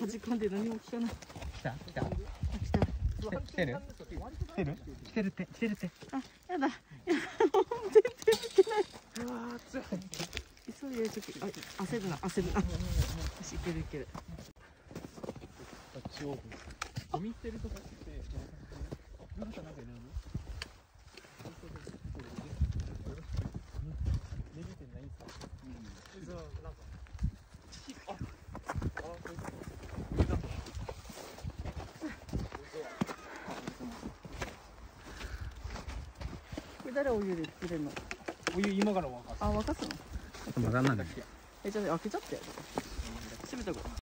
じ込んで何も聞かない。 来た来たあ、来た。 来てる来てる来てるって来てるって。 あ、やだ。いや、もう全然見てない。 うわー強い。 急いでる時、あ、焦るな、焦るな。よし、いけるいける。 あっちオープン。ゴミ捨てるとかって、なんかいるの？ネギ店ないんすか？じゃあなんか。 これ誰お湯で作れるの？ お湯今から沸かす。 あ、沸かすの？ まだなんだっけ？ じゃあ開けちゃってよ。閉めとこう。